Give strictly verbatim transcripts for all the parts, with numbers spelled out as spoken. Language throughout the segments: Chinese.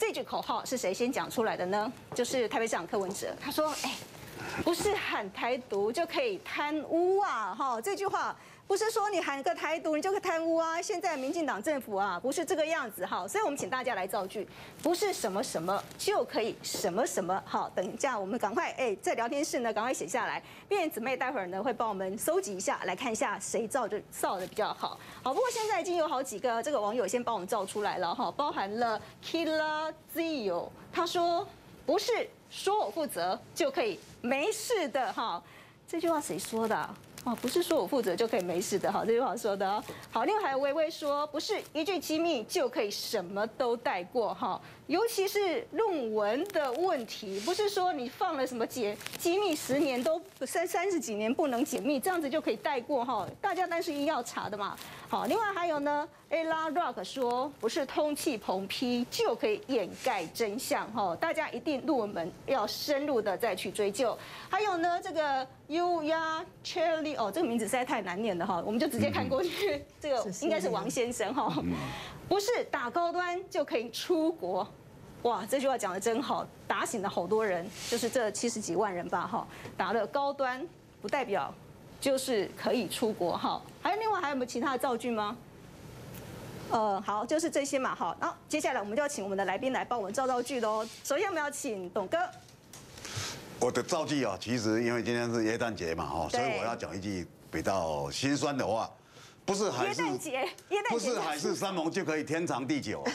这句口号是谁先讲出来的呢？就是台北市长柯文哲，他说：“哎，不是喊台独就可以贪污啊！哈，这句话。”不是说你喊个台独你就可以贪污啊！现在民进党政府啊，不是这个样子哈，所以我们请大家来造句，不是什么什么就可以什么什么好。等一下我们赶快哎，在聊天室呢赶快写下来，变姊妹待会儿呢会帮我们搜集一下，来看一下谁造就造的比较好。好，不过现在已经有好几个这个网友先帮我们造出来了哈，包含了 Killa Zio， 他说不是说我负责就可以没事的哈，这句话谁说的啊？哦，不是说我负责就可以没事的，好，这句话说的哦。好，另外还有微微说，不是一句机密就可以什么都带过哈，尤其是论文的问题，不是说你放了什么解机密十年都三三十几年不能解密，这样子就可以带过哈，大家但是硬要查的嘛。好，另外还有呢 ，Ella Rock 说，不是通气棚批就可以掩盖真相哈，大家一定论文要深入的再去追究。还有呢，这个 Yuya Cherry。哦，这个名字实在太难念了哈，我们就直接看过去。嗯、这个应该是王先生哈，不是打高端就可以出国。哇，这句话讲得真好，打醒了好多人，就是这七十几万人吧哈，打了高端不代表就是可以出国哈。还有另外还有没有其他的造句吗？呃，好，就是这些嘛哈。然后接下来我们就要请我们的来宾来帮我们造造句喽。首先我们要请董哥。 我的造句啊，其实因为今天是耶诞节嘛，哈，所以我要讲一句比较心酸的话，不是海誓，不是海誓山盟就可以天长地久。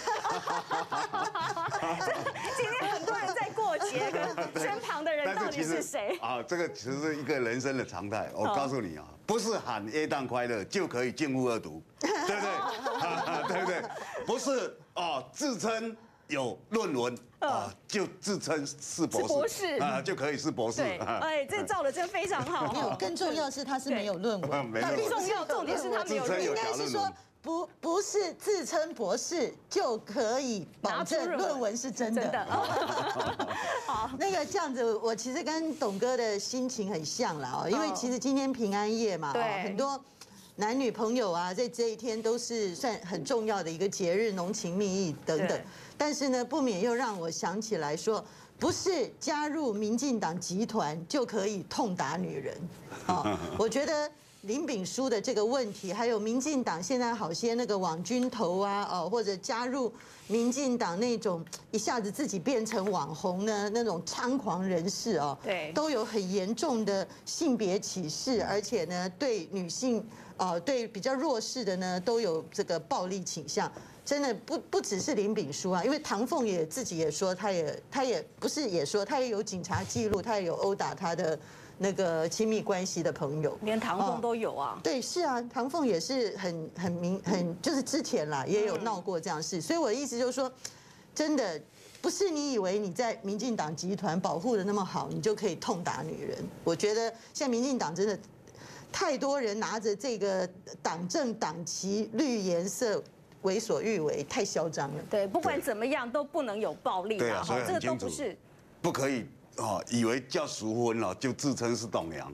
今天很多人在过节，跟身旁的人到底是谁？ 啊，这个其实是一个人生的常态。我告诉你啊，不是喊耶诞快乐就可以禁恶毒，对不对？对不对？不是哦，自称。有论文啊，就自称是博士，博士啊就可以是博士。 对，哎，这造的真非常好。 没有，更重要是他是没有论文。 更重要，重点是他没有论文。 应该是说不不是自称博士就可以保证论文是真的。真的。好，那个这样子，我其实跟董哥的心情很像啦哦，因为其实今天平安夜嘛，对，很多。男女朋友啊，在这一天都是算很重要的一个节日，浓情蜜意等等。但是呢，不免又让我想起来说，不是加入民进党集团就可以痛打女人。哦，我觉得林炳书的这个问题，还有民进党现在好些那个网军头啊，哦，或者加入民进党那种一下子自己变成网红呢那种猖狂人士哦，对，都有很严重的性别歧视，而且呢，对女性。哦，对比较弱势的呢，都有这个暴力倾向，真的不不只是林炳书啊，因为唐凤也自己也说，他也他也不是也说，他也有警察记录，他也有殴打他的那个亲密关系的朋友， 连唐凤都有啊。 对，是啊，唐凤也是很很明很就是之前啦也有闹过这样事，所以我的意思就是说，真的不是你以为你在民进党集团保护的那么好，你就可以痛打女人。我觉得现在民进党真的。太多人拿着这个党政党旗绿颜色为所欲为，太嚣张了。 对，不管怎么样都不能有暴力对啊，所以这个都不是， 不可以哦，以为叫淑芬了就自称是董娘。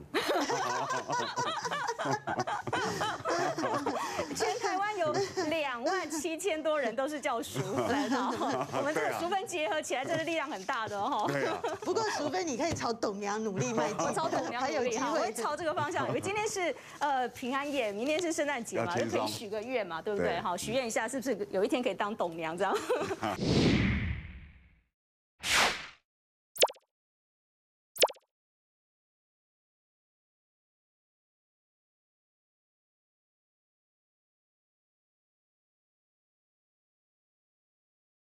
全台湾有两万七千多人都是叫淑芬哦，我们这个淑芬结合起来，真的力量很大的哦。 对啊。 不过淑芬，你可以朝董娘努力迈进， 我朝董娘努力，我会朝这个方向。因为今天是呃平安夜，明天是圣诞节嘛，就可以许个愿嘛，对不对？好，许愿一下，是不是有一天可以当董娘这样？